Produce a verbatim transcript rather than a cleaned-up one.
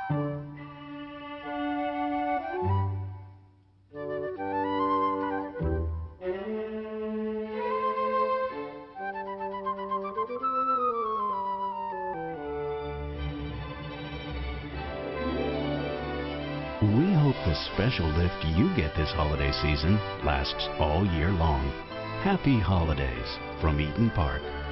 We hope the special lift you get this holiday season lasts all year long. Happy holidays from Eaton Park.